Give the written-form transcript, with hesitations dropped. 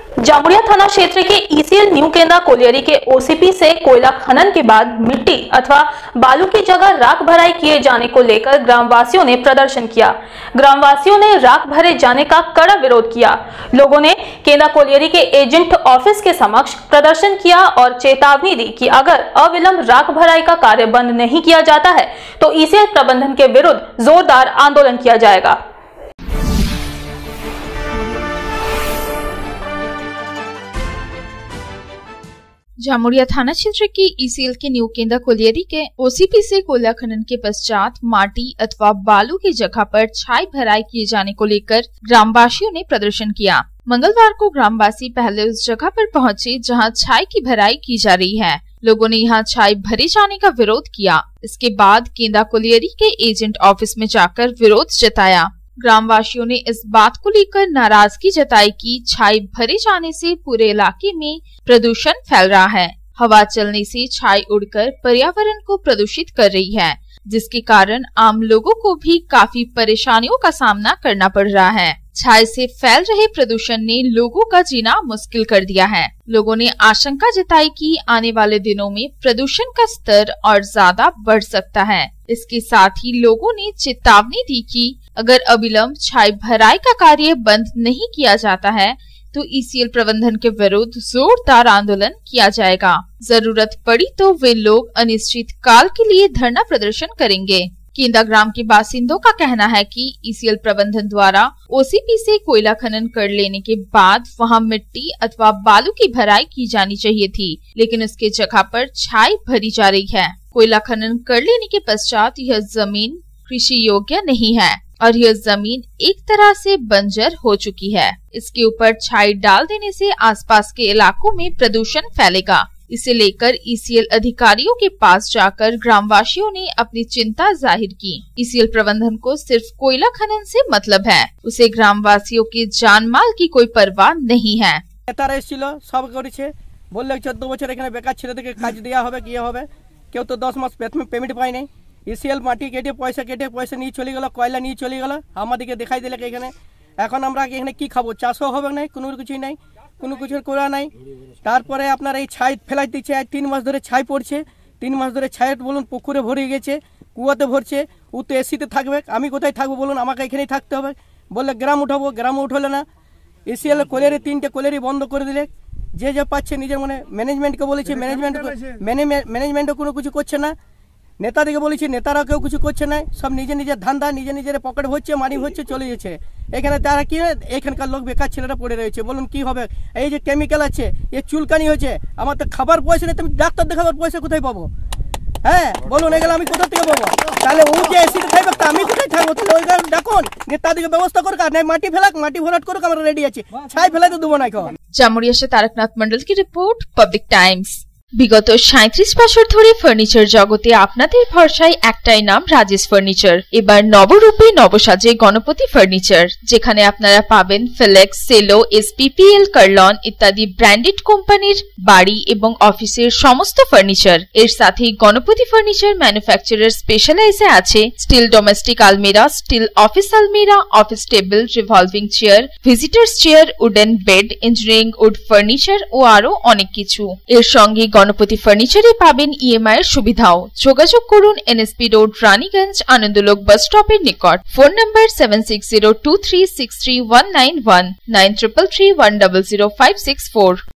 जामुड़िया थाना क्षेत्र के ईसीएल न्यू केंद्रा कोलियरी के ओसीपी से कोयला खनन के बाद मिट्टी अथवा बालू की जगह राख भराई किए जाने को लेकर ग्रामवासियों ने प्रदर्शन किया। ग्रामवासियों ने राख भरे जाने का कड़ा विरोध किया। लोगों ने केंद्रा कोलियरी के एजेंट ऑफिस के समक्ष प्रदर्शन किया और चेतावनी दी कि अगर अविलंब राख भराई का कार्य बंद नहीं किया जाता है तो ईसीएल प्रबंधन के विरुद्ध जोरदार आंदोलन किया जाएगा। जामुड़िया थाना क्षेत्र के ईसीएल के न्यू केंद्रा कोलियरी के ओसीपी से कोयला खनन के पश्चात माटी अथवा बालू की जगह पर छाई भराई किए जाने को लेकर ग्रामवासियों ने प्रदर्शन किया। मंगलवार को ग्रामवासी पहले उस जगह पर पहुंचे जहां छाई की भराई की जा रही है। लोगों ने यहां छाई भरे जाने का विरोध किया। इसके बाद केंद्रा कोलियरी के एजेंट ऑफिस में जाकर विरोध जताया। ग्रामवासियों ने इस बात को लेकर नाराजगी जताई कि छाई भरे जाने से पूरे इलाके में प्रदूषण फैल रहा है। हवा चलने से छाई उड़कर पर्यावरण को प्रदूषित कर रही है, जिसके कारण आम लोगों को भी काफी परेशानियों का सामना करना पड़ रहा है। छाई से फैल रहे प्रदूषण ने लोगों का जीना मुश्किल कर दिया है। लोगों ने आशंका जताई कि आने वाले दिनों में प्रदूषण का स्तर और ज्यादा बढ़ सकता है। इसके साथ ही लोगों ने चेतावनी दी कि अगर अविलंब छाई भराई का कार्य बंद नहीं किया जाता है तो ईसीएल प्रबंधन के विरुद्ध जोरदार आंदोलन किया जाएगा। जरूरत पड़ी तो वे लोग अनिश्चित काल के लिए धरना प्रदर्शन करेंगे। केंद्रा ग्राम के बासिंदों का कहना है कि ईसीएल प्रबंधन द्वारा ओसीपी से कोयला खनन कर लेने के बाद वहां मिट्टी अथवा बालू की भराई की जानी चाहिए थी, लेकिन उसके जगह पर छाई भरी जा रही है। कोयला खनन कर लेने के पश्चात यह जमीन कृषि योग्य नहीं है और यह जमीन एक तरह से बंजर हो चुकी है। इसके ऊपर छाई डाल देने से आसपास के इलाकों में प्रदूषण फैलेगा। इसे लेकर ईसीएल अधिकारियों के पास जाकर ग्रामवासियों ने अपनी चिंता जाहिर की। ईसीएल प्रबंधन को सिर्फ कोयला खनन से मतलब है, उसे ग्रामवासियों के जान माल की कोई परवाह नहीं है। बोल 14 বছর এখানে বেকার ছেলেদেরকে কাজ দেওয়া হবে কি হবে, কেউ তো 10 মাস পেমেন্ট পায় নাই। ईसीएल মাটি কেটে পয়সা নিয়ে চলে গেল, কয়লা নিয়ে চলে গেল, আমাদেরকে দেখাই দিলে এখানে। এখন আমরা এখানে কি খাবো, চাষও হবে না, কোনো কিছুই নাই, কোনো কিছু করা নাই। তারপরে আপনার এই ছাই ফেলাই দিচ্ছে, 3 মাস ধরে ছাই পড়ছে, 3 মাস ধরে ছাই বলুন পুকুরে ভরে গেছে, কুয়াতে ভরছে। ও তো এসিতে থাকবে, আমি কোথায় থাকবো বলুন, আমাকে এখানেই থাকতে হবে। বললে গ্রাম উঠাবো, গ্রামও উঠলে না। ईसीएल কোলেরি 3টে কোলেরি বন্ধ করে দিলে। যে পাচ্ছে নিজের মানে ম্যানেজমেন্টকে বলেছে, ম্যানেজমেন্টও কোনো কিছু করছে না। নেতাদেরকে বলেছি, নেতারা কেউ কিছু করছে না। সব নিজের ধান্দা, নিজের পকেট ভরছে, মানি ভরছে, চলে যাচ্ছে। এখানে তারা কি, এখানকার লোক বেকার ছেলেরা পড়ে রয়েছে। বলুন কি হবে? এই যে কেমিক্যাল আছে, এ চুলকানি হয়েছে, আমার তো খাবার পয়সা নেই, তুমি ডাক্তার দেখাবার পয়সা কোথায় পাবো? হ্যাঁ বলুন, এগুলো আমি কোথা থেকে পাবো? তাহলে ও যে এসিতে থাকবে তা আমি কোথায় থাকবো? তাহলে ওই ডাকুন, নেতাদেরকে ব্যবস্থা করুক, আর মাটি ফেলাক, মাটি ভরাট করুক, আমরা রেডি আছি। ছাই ফেলাই তো দেবো না এখন। জামুড়িয়া से तारकनाथ मंडल की रिपोर्ट, पब्लिक टाइम्स। বিগত ৩৭ বছর ধরে ফার্নিচার জগতে আপনাদের ভরসায় একটাই নাম, রাজেশ ফার্নিচার। এবার নবরূপে নবসাজে গণপতি ফার্নিচার, যেখানে আপনারা পাবেন ফিলেক্স, সেলো, এসপিপিএল, কার্লন ইত্যাদি ব্র্যান্ডেড কোম্পানির বাড়ি এবং অফিসের সমস্ত ফার্নিচার। এর সাথে গণপতি ফার্নিচার ম্যানুফ্যাকচারার স্পেশালাইজে আছে স্টিল ডোমেস্টিক আলমিরা, স্টিল অফিস আলমিরা, office table, revolving chair, visitors chair, wooden bed, engineering wood furniture ও আরো অনেক কিছু। এর সঙ্গে গণপতি ফার্নিচারে পাবেন ইএমআই এর সুবিধাও। যোগাযোগ করুন NSP road, Raniganj, Anandalok bus স্টপের নিকট। Phone number 7602363191 9333100564।